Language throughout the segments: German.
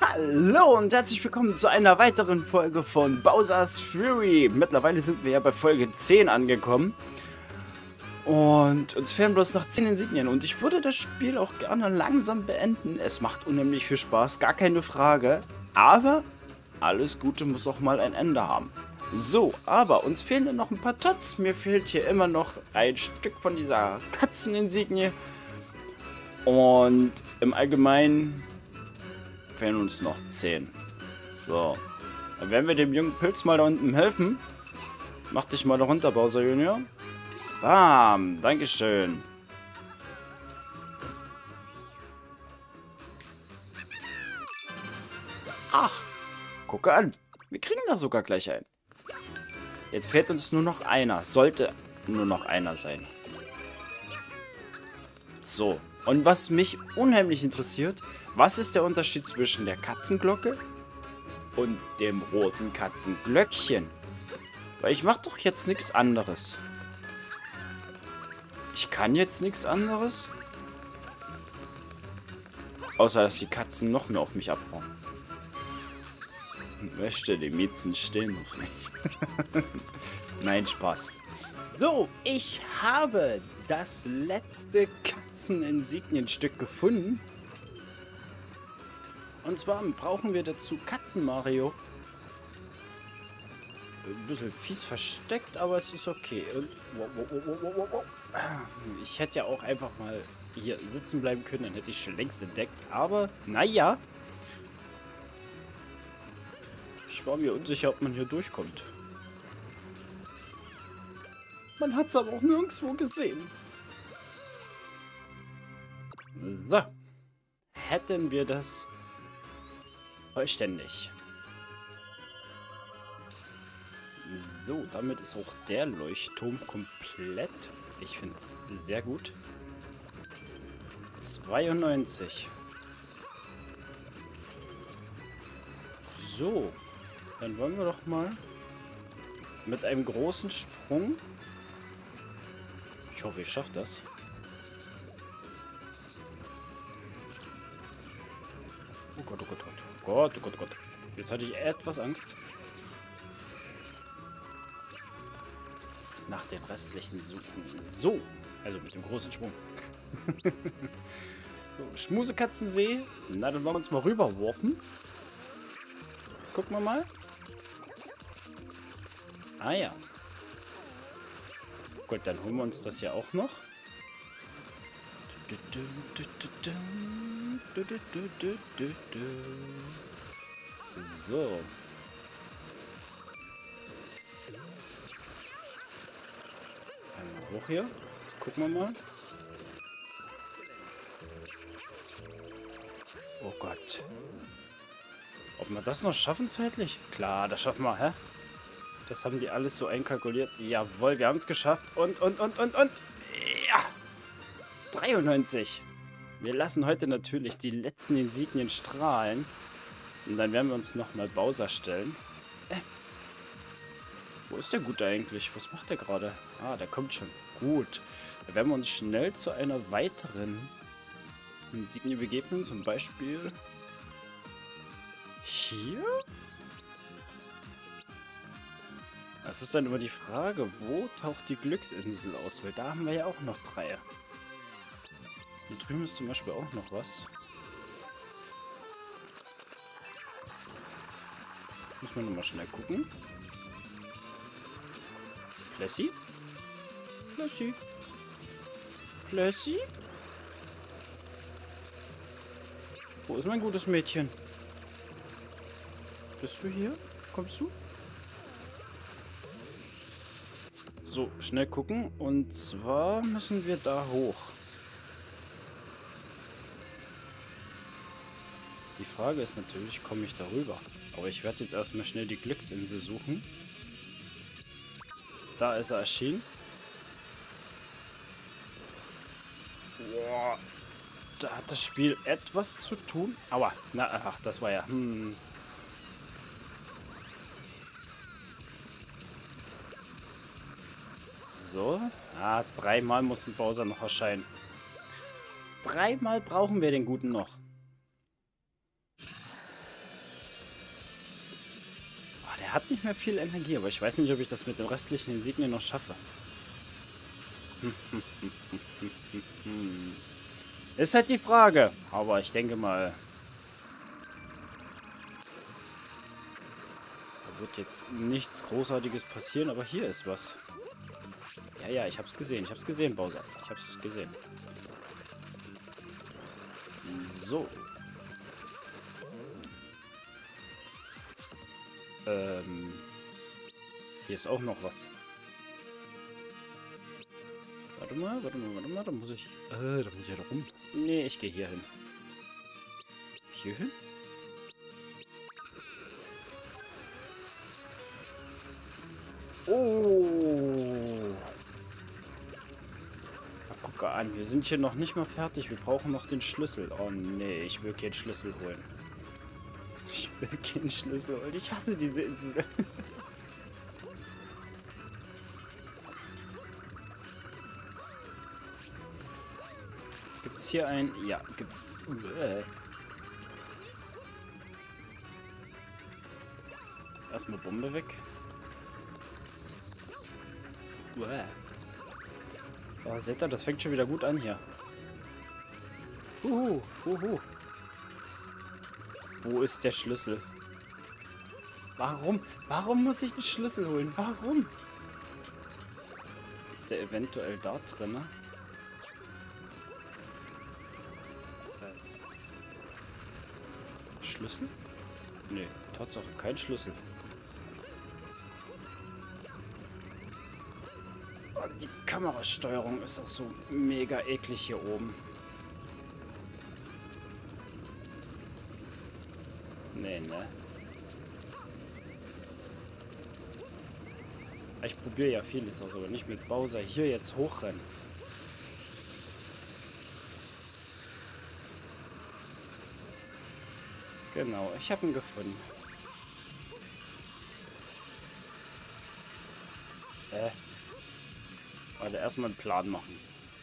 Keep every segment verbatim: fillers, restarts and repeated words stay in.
Hallo und herzlich willkommen zu einer weiteren Folge von Bowser's Fury. Mittlerweile sind wir ja bei Folge zehn angekommen. Und uns fehlen bloß noch zehn Insignien. Und ich würde das Spiel auch gerne langsam beenden. Es macht unheimlich viel Spaß, gar keine Frage. Aber alles Gute muss auch mal ein Ende haben. So, aber uns fehlen noch ein paar Tots. Mir fehlt hier immer noch ein Stück von dieser Katzeninsignie. Und im Allgemeinen fehlen uns noch zehn. So. Dann werden wir dem jungen Pilz mal da unten helfen. Mach dich mal da runter, Bowser Junior. Bam. Dankeschön. Ach. Gucke an. Wir kriegen da sogar gleich einen. Jetzt fehlt uns nur noch einer. Sollte nur noch einer sein. So. Und was mich unheimlich interessiert, was ist der Unterschied zwischen der Katzenglocke und dem roten Katzenglöckchen? Weil ich mache doch jetzt nichts anderes. Ich kann jetzt nichts anderes. Außer, dass die Katzen noch mehr auf mich abhauen. Möchte die Miezen stehen auf mich. Nein, Spaß. So, ich habe das letzte Katzeninsignienstück gefunden. Und zwar brauchen wir dazu Katzen-Mario. Ein bisschen fies versteckt, aber es ist okay. Und ich hätte ja auch einfach mal hier sitzen bleiben können, dann hätte ich schon längst entdeckt. Aber, naja. Ich war mir unsicher, ob man hier durchkommt. Man hat es aber auch nirgendwo gesehen. So. Hätten wir das vollständig. So, damit ist auch der Leuchtturm komplett. Ich finde es sehr gut. zweiundneunzig. So. Dann wollen wir doch mal mit einem großen Sprung. Ich hoffe, ich schaffe das. Oh Gott, oh Gott, oh Gott. Oh Gott, oh Gott, oh Gott. Jetzt hatte ich etwas Angst. Nach den restlichen suchen. So. Also mit dem großen Sprung. So, Schmusekatzensee. Na, dann wollen wir uns mal rüberwarfen. Gucken wir mal. Ah ja. Gut, dann holen wir uns das hier auch noch. So. Einmal hoch hier. Jetzt gucken wir mal. Oh Gott. Ob wir das noch schaffen zeitlich? Klar, das schaffen wir, hä? Das haben die alles so einkalkuliert. Jawohl, wir haben es geschafft. Und, und, und, und, und. Ja. dreiundneunzig. Wir lassen heute natürlich die letzten Insignien strahlen. Und dann werden wir uns nochmal Bowser stellen. Äh. Wo ist der Gute eigentlich? Was macht der gerade? Ah, der kommt schon. Gut. Dann werden wir uns schnell zu einer weiteren Insignie begegnen. Zum Beispiel hier. Das ist dann immer die Frage, wo taucht die Glücksinsel aus? Weil da haben wir ja auch noch drei. Hier drüben ist zum Beispiel auch noch was. Muss man nochmal schnell gucken. Plessy? Plessy? Plessy? Wo ist mein gutes Mädchen? Bist du hier? Kommst du? So, schnell gucken. Und zwar müssen wir da hoch. Die Frage ist natürlich, komme ich da rüber? Aber ich werde jetzt erstmal schnell die Glücksinsel suchen. Da ist er erschienen. Boah, da hat das Spiel etwas zu tun. Aua, na, ach, das war ja... Hm. So. Ah, dreimal muss ein Bowser noch erscheinen. Dreimal brauchen wir den Guten noch. hat nicht mehr viel Energie, aber ich weiß nicht, ob ich das mit den restlichen Insignien noch schaffe. Ist halt die Frage. Aber ich denke mal, da wird jetzt nichts Großartiges passieren, aber hier ist was. Ja, ja, ich hab's gesehen. Ich hab's gesehen, Bowser. Ich hab's gesehen. So. Ähm. Hier ist auch noch was. Warte mal, warte mal, warte mal. Da muss ich... Äh, da muss ich ja da rum. Nee, ich gehe hier hin. Hier hin? Oh. Na, guck an, wir sind hier noch nicht mal fertig. Wir brauchen noch den Schlüssel. Oh nee, ich will keinen Schlüssel holen. Ich will keinen Schlüssel holen. Ich hasse diese Insel. Gibt's hier ein... Ja, gibt's... Äh. Erstmal Bombe weg. Uäh. Oh, seht ihr, das fängt schon wieder gut an hier. Huhu, huhu. Wo ist der Schlüssel? Warum? Warum muss ich einen Schlüssel holen? Warum? Ist der eventuell da drin? Äh. Schlüssel? Nee, Tatsache, kein Schlüssel. Oh, die Kamerasteuerung ist auch so mega eklig hier oben. Nee, ne? Ich probiere ja vieles aus, aber nicht mit Bowser hier jetzt hochrennen. Genau, ich habe ihn gefunden. Äh. Warte, erstmal einen Plan machen.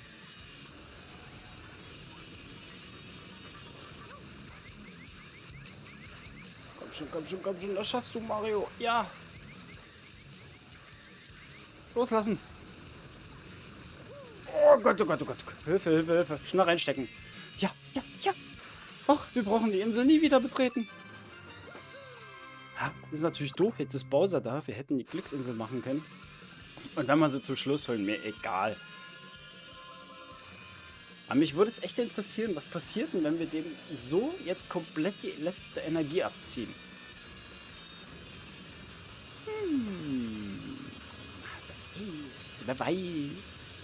Komm schon, komm schon, komm schon, das schaffst du, Mario. Ja. Loslassen. Oh Gott, oh Gott, oh Gott. Hilfe, Hilfe, Hilfe. Schnell reinstecken. Ja, ja, ja. Och, wir brauchen die Insel nie wieder betreten. Ha, ist natürlich doof. Jetzt ist Bowser da. Wir hätten die Glücksinsel machen können. Und wenn wir sie zum Schluss holen, mir egal. Aber mich würde es echt interessieren, was passiert denn, wenn wir dem so jetzt komplett die letzte Energie abziehen. Hm. Wer weiß, wer weiß.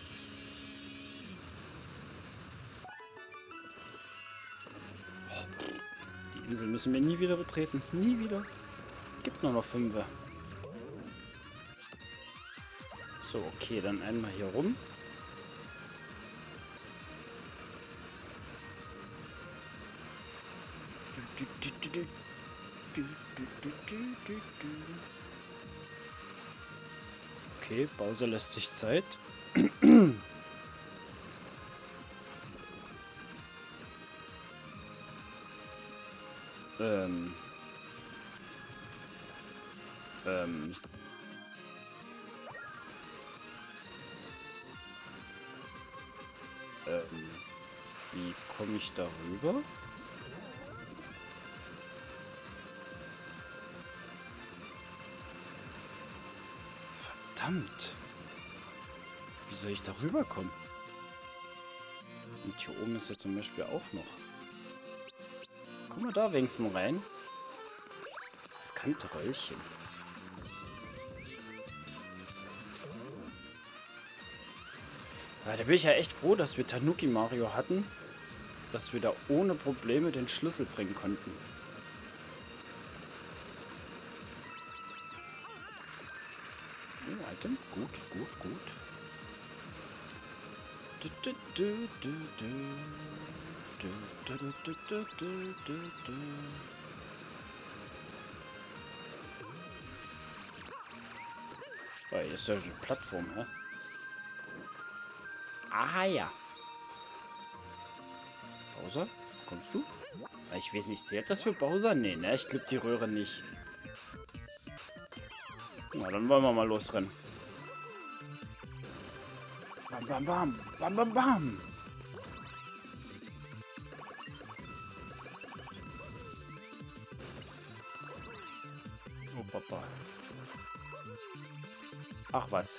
Die Insel müssen wir nie wieder betreten. Nie wieder. Gibt nur noch fünf. So, okay, dann einmal hier rum. Okay, Bowser lässt sich Zeit. ähm. Ähm. Ähm. Wie komme ich darüber? Verdammt. Wie soll ich darüber kommen? Und hier oben ist ja zum Beispiel auch noch. Guck mal da wenigstens rein. Das Kantröllchen. Ja, da bin ich ja echt froh, dass wir Tanuki Mario hatten. Dass wir da ohne Probleme den Schlüssel bringen konnten. Oh, Item. Gut, gut, gut. Du, du, du, du, du. Du, du, du, du, du, du, du, du. Oh, hier ist ja eine Plattform, hä? Ah ja. Bowser? Kommst du? Ich weiß nicht, zählt das für Bowser? Nee, ne? Ich glaube die Röhre nicht. Na, dann wollen wir mal losrennen. Bam, bam, bam. Bam, bam, bam. Oh, Papa. Ach, was.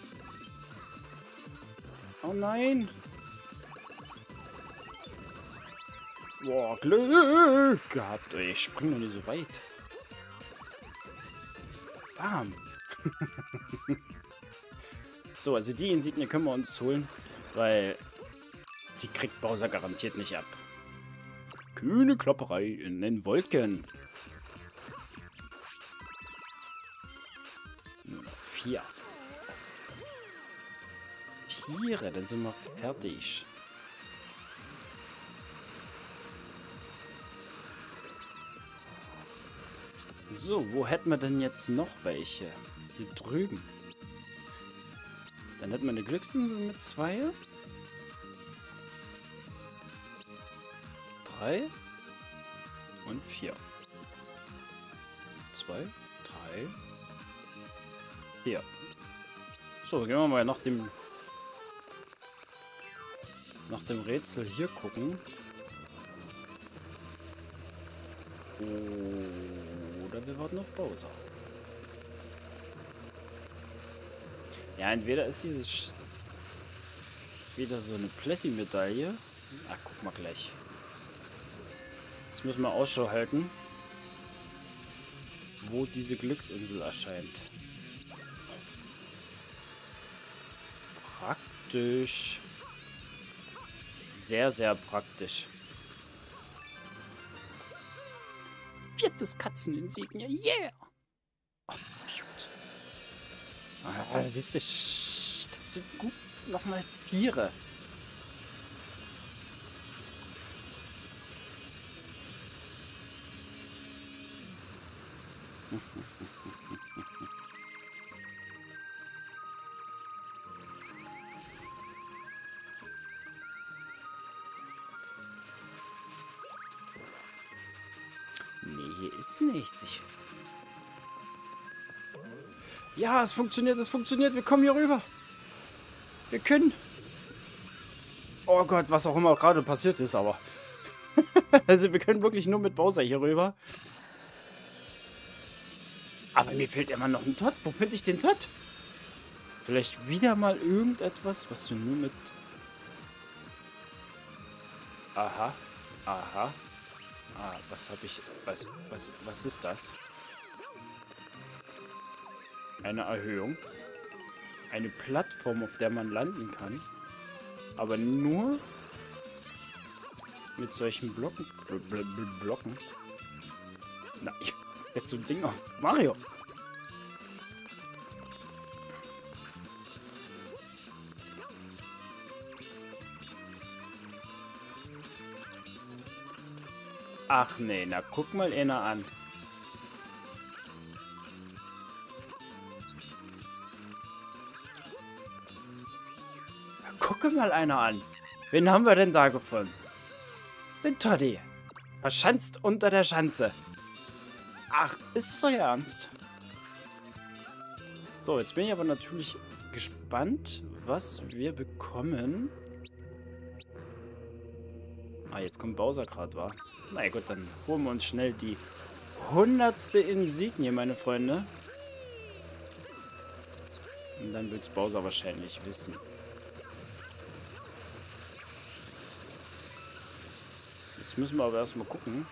Oh, nein. Boah, Glück gehabt. Ey, ich spring noch nicht so weit. Bam. So, also die Insigne können wir uns holen, weil die kriegt Bowser garantiert nicht ab. Kühne Klopperei in den Wolken. Nur noch vier. Vier, dann sind wir fertig. So, wo hätten wir denn jetzt noch welche? Hier drüben. Dann hätten wir eine Glücksinsel mit zwei. Drei. Und vier. Zwei, drei, vier. So, gehen wir mal nach dem nach dem Rätsel hier gucken. Oder wir warten auf Bowser. Ja, entweder ist dieses wieder so eine Plessy-Medaille. Ach, guck mal gleich. Jetzt müssen wir Ausschau halten, wo diese Glücksinsel erscheint. Praktisch. Sehr, sehr praktisch. Viertes Katzeninsignie, yeah! Oh, cute. Ah, das ist, das sind gut nochmal Viere. Nee, hier ist nichts. Ich ja, es funktioniert, es funktioniert. Wir kommen hier rüber. Wir können. Oh Gott, was auch immer gerade passiert ist, aber. Also wir können wirklich nur mit Bowser hier rüber. Aber mir fehlt immer noch ein Todd. Wo finde ich den Todd? Vielleicht wieder mal irgendetwas, was du nur mit... Aha. Aha. Ah, was habe ich... Was, was, was ist das? Eine Erhöhung. Eine Plattform, auf der man landen kann. Aber nur mit solchen Blocken. Bl bl bl Blocken. Na, ich setze so ein Ding auf. Mario! Ach nee, na guck mal einer an. Na, gucke mal einer an. Wen haben wir denn da gefunden? Den Toddy. Verschanzt unter der Schanze. Ach, ist es euer Ernst? So, jetzt bin ich aber natürlich gespannt, was wir bekommen. Ah, jetzt kommt Bowser gerade, wa? Na ja, gut, dann holen wir uns schnell die hundertste Insignie, meine Freunde. Und dann wird es Bowser wahrscheinlich wissen. Jetzt müssen wir aber erstmal gucken,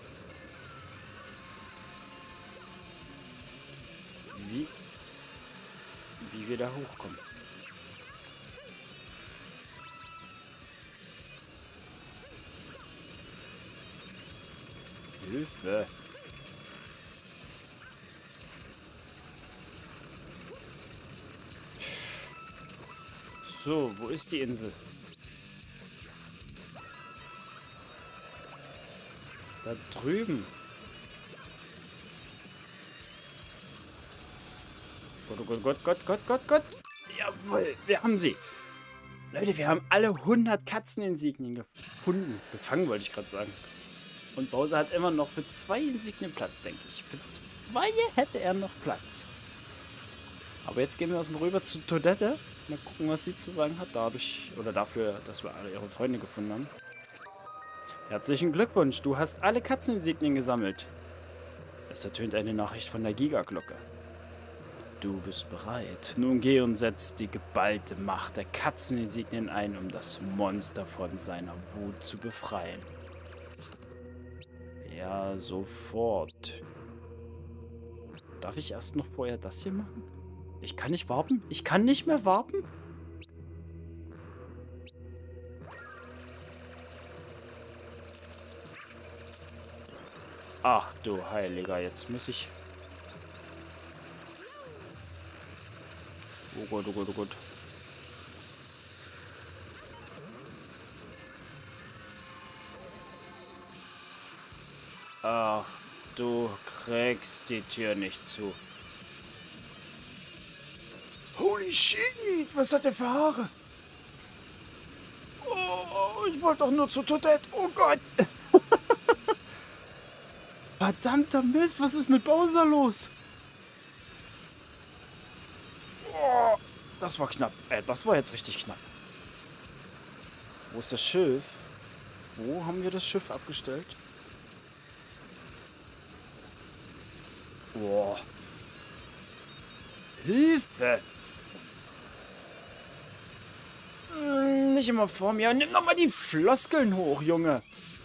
wie, wie wir da hochkommen. Hilfe. So, wo ist die Insel? Da drüben. Gott, oh Gott, Gott, Gott, Gott, Gott, Gott. Jawohl, wir haben sie. Leute, wir haben alle hundert Katzeninsignien gefunden. Gefangen, wollte ich gerade sagen. Und Bowser hat immer noch für zwei Insignien Platz, denke ich. Für zwei hätte er noch Platz. Aber jetzt gehen wir erstmal rüber zu Toadette. Mal gucken, was sie zu sagen hat, dadurch oder dafür, dass wir alle ihre Freunde gefunden haben. Herzlichen Glückwunsch, du hast alle Katzeninsignien gesammelt. Es ertönt eine Nachricht von der Gigaglocke. Du bist bereit. Nun geh und setz die geballte Macht der Katzeninsignien ein, um das Monster von seiner Wut zu befreien. Ja, sofort. Darf ich erst noch vorher das hier machen? Ich kann nicht warten. Ich kann nicht mehr warten. Ach du Heiliger, jetzt muss ich... Oh Gott, oh Gott, oh Gott. Ach, du kriegst die Tür nicht zu. Holy shit, was hat der für Haare? Oh, ich wollte doch nur zu Toadette. Oh Gott. Verdammter Mist, was ist mit Bowser los? Oh, das war knapp. Äh, das war jetzt richtig knapp. Wo ist das Schiff? Wo haben wir das Schiff abgestellt? Boah. Hilfe! Hm, nicht immer vor mir. Nimm doch mal die Floskeln hoch, Junge.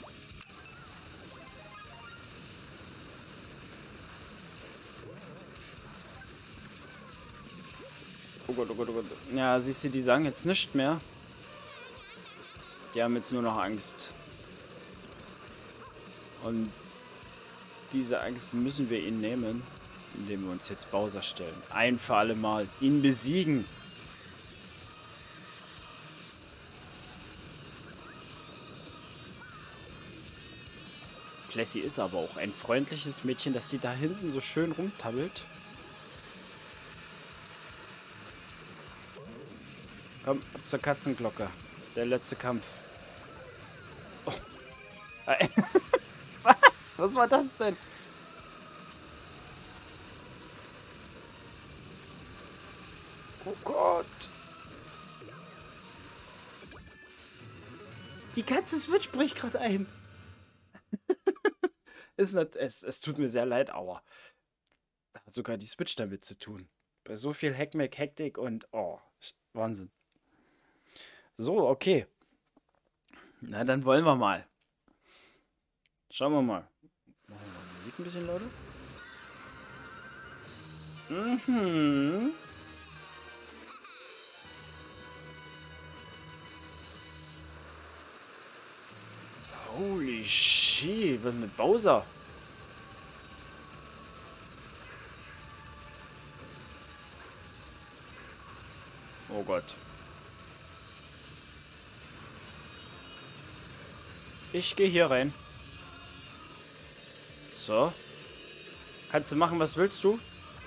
Oh Gott, oh Gott, oh Gott. Ja, siehst du, die sagen jetzt nicht mehr. Die haben jetzt nur noch Angst. Und diese Angst müssen wir ihnen nehmen, indem wir uns jetzt Bowser stellen. Ein für alle Mal. Ihn besiegen. Plessy ist aber auch ein freundliches Mädchen, dass sie da hinten so schön rumtabbelt. Komm, ab zur Katzenglocke. Der letzte Kampf. Oh. Was? Was war das denn? Oh Gott. Die Katze Switch bricht gerade ein. Ist nicht, es, es tut mir sehr leid, aber hat sogar die Switch damit zu tun. Bei so viel Heckmeck, Hektik und oh, Wahnsinn. So, okay. Na, dann wollen wir mal. Schauen wir mal. Machen wir mal Musik ein bisschen lauter. Mhm. Holy shit, was mit Bowser? Oh Gott. Ich gehe hier rein. So. Kannst du machen, was willst du?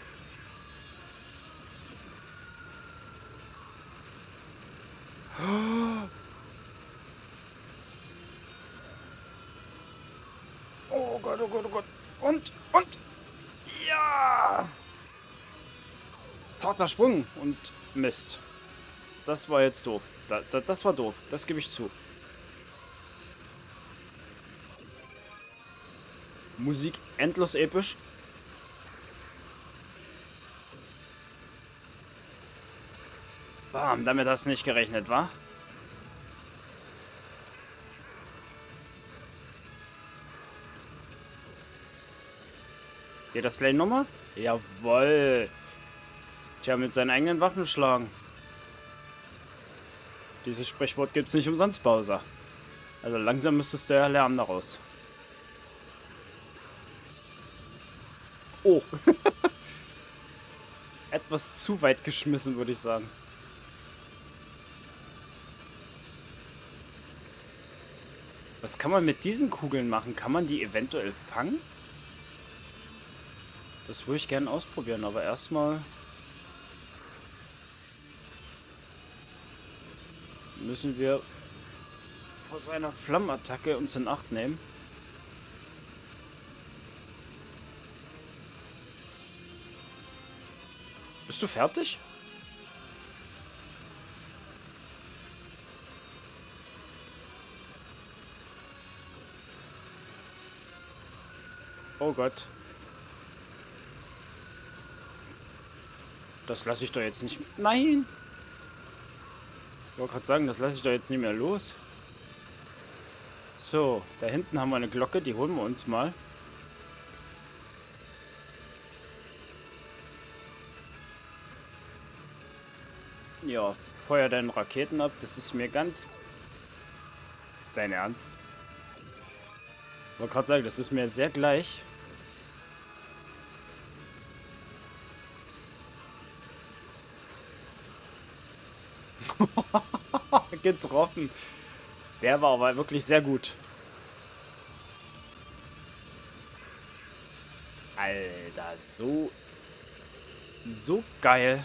Oh Gott, oh Gott, oh Gott. Und, und. Ja. Zarter Sprung und Mist. Das war jetzt doof. Da, da, das war doof. Das gebe ich zu. Musik endlos episch. Bam, damit hast du nicht gerechnet, wa? Geht das gleich nochmal? Jawoll. Tja, mit seinen eigenen Waffen schlagen. Dieses Sprichwort gibt's nicht umsonst, Bowser. Also langsam müsstest du ja lernen daraus. Oh. Etwas zu weit geschmissen, würde ich sagen. Was kann man mit diesen Kugeln machen? Kann man die eventuell fangen? Das würde ich gerne ausprobieren, aber erstmal müssen wir vor seiner Flammenattacke uns in Acht nehmen. Bist du fertig? Oh Gott. Das lasse ich doch jetzt nicht... Nein! Ich wollte gerade sagen, das lasse ich doch jetzt nicht mehr los. So, da hinten haben wir eine Glocke, die holen wir uns mal. Ja, feuer deine Raketen ab, das ist mir ganz... Dein Ernst? Ich wollte gerade sagen, das ist mir sehr gleich. Getroffen. Der war aber wirklich sehr gut. Alter, so... So geil.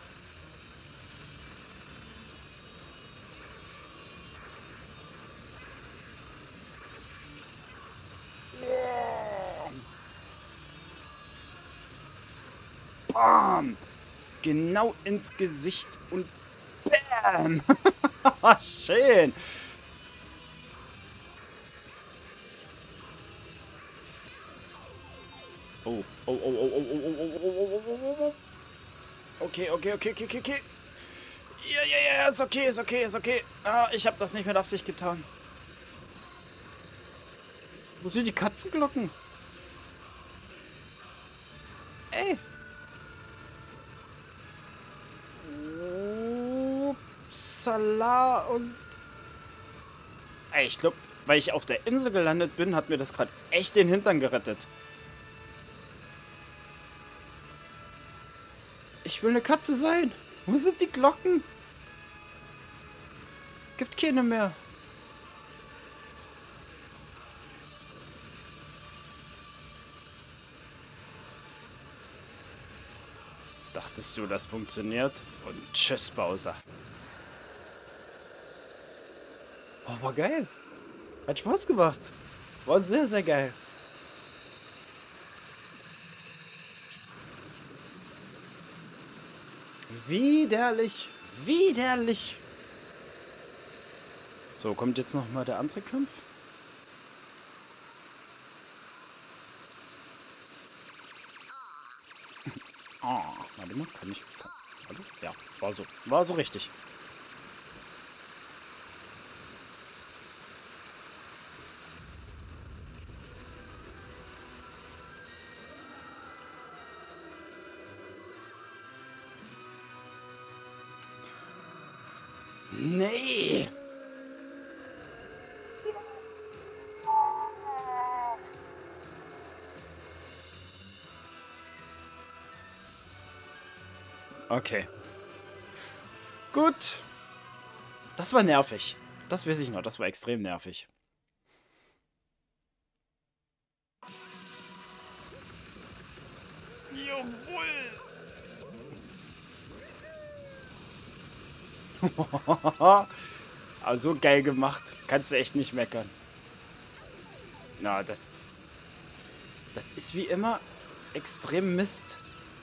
Bam! Genau ins Gesicht und bam! Schön! Oh, oh, oh, oh, oh, oh, oh, oh, oh, oh, oh, oh. Okay, okay, okay, okay, okay, okay. Ja, ja, ja, ist okay, ist okay, ist okay. Ah, ich habe das nicht mit Absicht getan. Wo sind die Katzenglocken? Ey. Upsala und... Ey, ich glaube, weil ich auf der Insel gelandet bin, hat mir das gerade echt den Hintern gerettet. Ich will eine Katze sein. Wo sind die Glocken? Gibt keine mehr. Dachtest du, das funktioniert? Und tschüss, Bowser. Oh, war geil. Hat Spaß gemacht. War sehr, sehr geil. Widerlich. Widerlich. So, kommt jetzt noch mal der andere Kampf. Ah, warte mal, kann ich... Warte, ja, war so. War so richtig. Nee. Okay. Gut. Das war nervig. Das weiß ich noch. Das war extrem nervig. Jawohl. Also geil gemacht. Kannst du echt nicht meckern. Na, das... Das ist wie immer extrem Mist.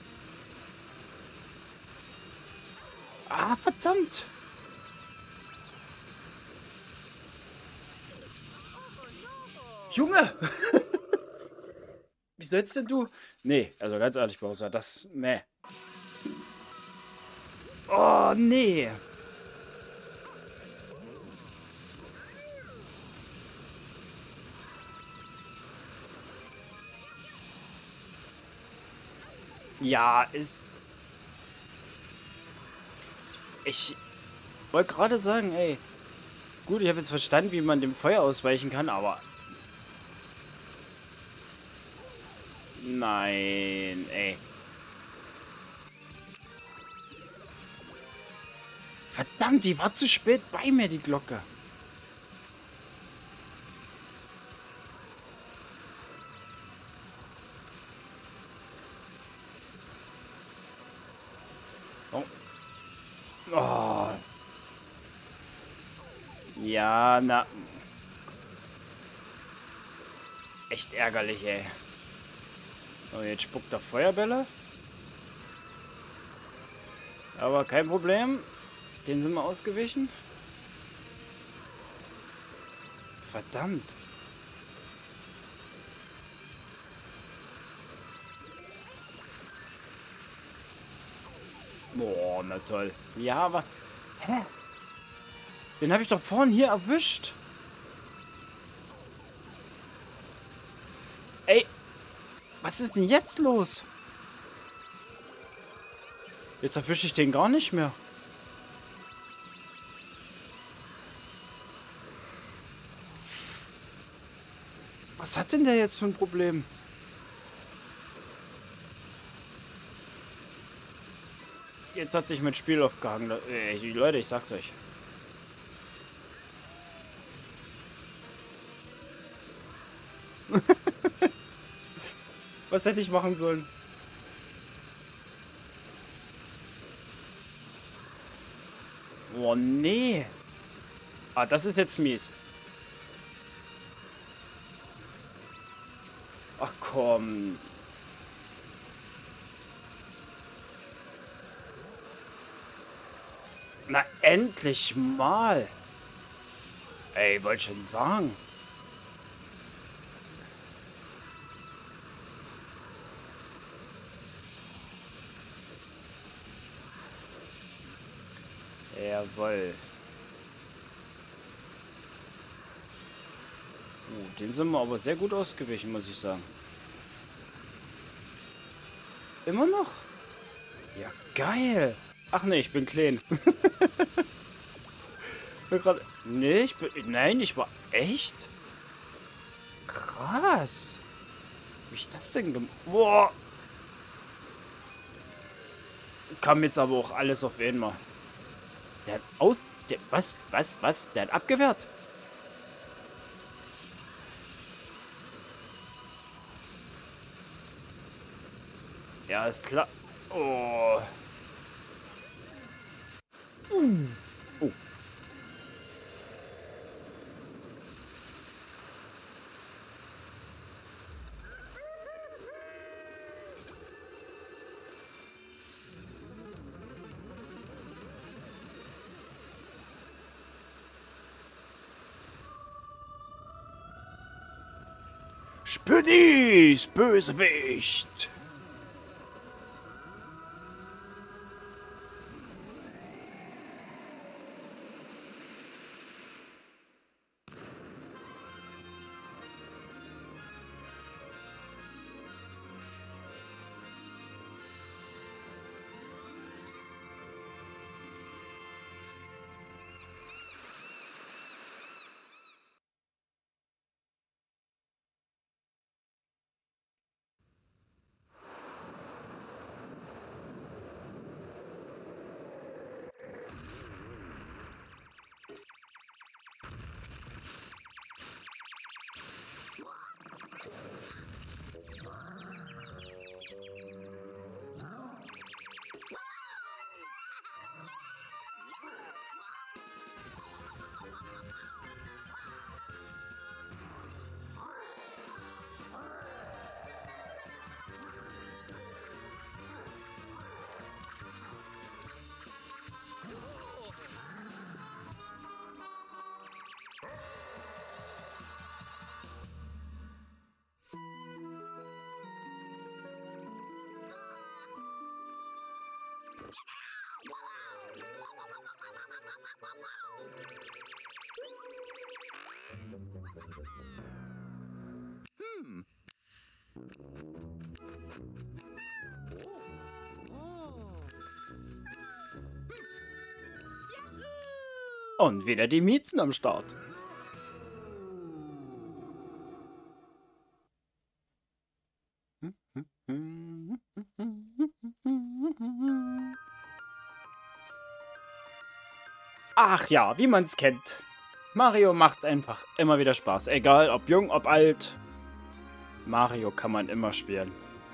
Ah, verdammt. Junge! Wie sollst denn du? Nee, also ganz ehrlich, Bowser, das... Nee. Oh, nee. Ja, ist... Ich wollte gerade sagen, ey. Gut, ich habe jetzt verstanden, wie man dem Feuer ausweichen kann, aber... Nein, ey. Verdammt, die war zu spät bei mir, die Glocke. Oh. Oh. Ja, na. Echt ärgerlich, ey. So, jetzt spuckt er Feuerbälle. Aber kein Problem. Den sind wir ausgewichen. Verdammt. Boah, na toll. Ja, aber... Hä? Den habe ich doch vorhin hier erwischt. Ey. Was ist denn jetzt los? Jetzt erwische ich den gar nicht mehr. Was hat denn der jetzt für ein Problem? Jetzt hat sich mein Spiel aufgehangen. Ey, Leute, ich sag's euch. Was hätte ich machen sollen? Oh, nee. Ah, das ist jetzt mies. Ach komm. Na, endlich mal. Ey, wollte schon sagen. Jawohl. Oh, den sind wir aber sehr gut ausgewichen, muss ich sagen. Immer noch? Ja, geil. Ach nee, ich bin klein. bin grad, nee, ich bin... Nein, ich war echt? Krass. Wie ich das denn gemacht... Boah. Kam jetzt aber auch alles auf einmal. Der hat aus... Der, was? Was? Was? Der hat abgewehrt. Ja, ist klar. Oh. Mm. Oh. Spinnies, Bösewicht. Hm. Und wieder die Miezen am Start. Ach ja, wie man es kennt. Mario macht einfach immer wieder Spaß. Egal, ob jung, ob alt. Mario kann man immer spielen.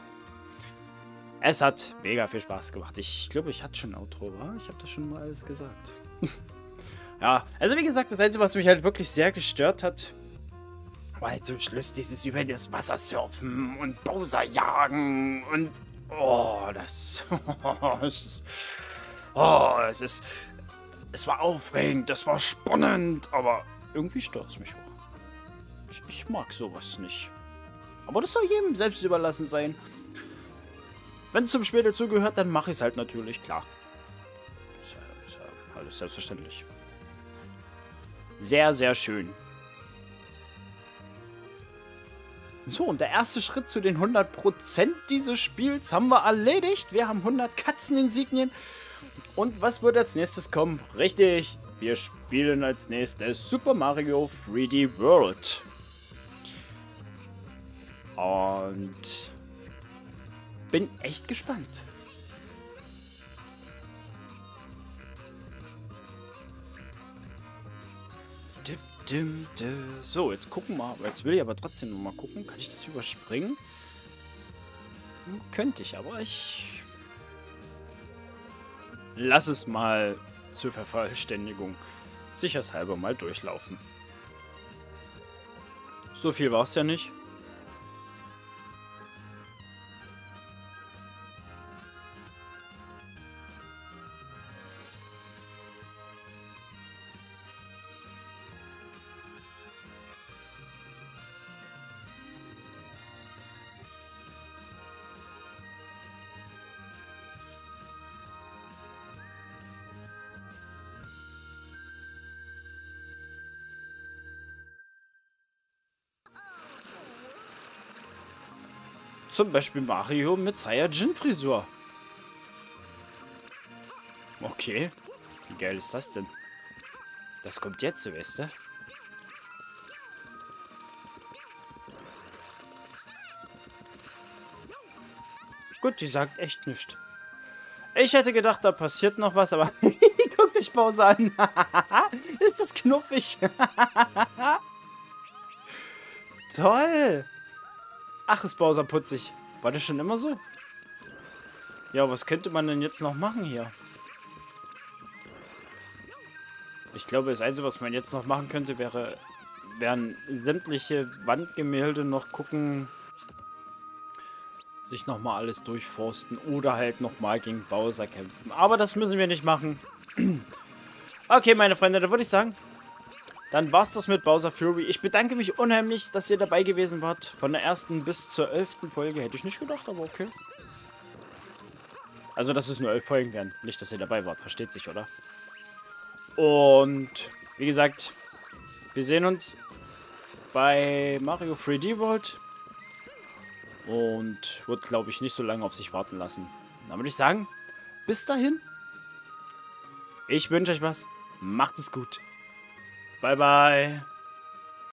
Es hat mega viel Spaß gemacht. Ich glaube, ich hatte schon ein Outro, wa? Ich habe das schon mal alles gesagt. Ja, also wie gesagt, das Einzige, was mich halt wirklich sehr gestört hat, war halt zum Schluss dieses über das Wasser surfen und Bowser jagen und... Oh, das... oh, es ist, es war aufregend, es war spannend, aber irgendwie stört es mich auch. Ich, ich mag sowas nicht. Aber das soll jedem selbst überlassen sein. Wenn es zum Spiel dazugehört, dann mache ich es halt natürlich, klar. Ist ja, ist ja alles selbstverständlich. Sehr, sehr schön. So, und der erste Schritt zu den hundert Prozent dieses Spiels haben wir erledigt. Wir haben hundert Katzeninsignien. Und was wird als nächstes kommen? Richtig, wir spielen als nächstes Super Mario drei D World. Und bin echt gespannt. So, jetzt gucken wir. Jetzt will ich aber trotzdem noch mal gucken. Kann ich das überspringen? Könnte ich, aber ich lass es mal zur Vervollständigung sichershalber mal durchlaufen. So viel war es ja nicht. Zum Beispiel Mario mit Saiyajin-Frisur. Okay. Wie geil ist das denn? Das kommt jetzt, weißt du? Gut, die sagt echt nichts. Ich hätte gedacht, da passiert noch was, aber guckt euch Bowser an. Ist das knuffig? Toll. Ach, ist Bowser putzig. War das schon immer so? Ja, was könnte man denn jetzt noch machen hier? Ich glaube, das Einzige, was man jetzt noch machen könnte, wäre, wären sämtliche Wandgemälde noch gucken, sich nochmal alles durchforsten oder halt nochmal gegen Bowser kämpfen. Aber das müssen wir nicht machen. Okay, meine Freunde, da würde ich sagen, dann war's das mit Bowser Fury. Ich bedanke mich unheimlich, dass ihr dabei gewesen wart. Von der ersten bis zur elften Folge. Hätte ich nicht gedacht, aber okay. Also, dass es nur elf Folgen werden. Nicht, dass ihr dabei wart. Versteht sich, oder? Und, wie gesagt, wir sehen uns bei Mario drei D World. Und wird, glaube ich, nicht so lange auf sich warten lassen. Dann würde ich sagen, bis dahin. Ich wünsche euch was. Macht es gut. Bye, bye.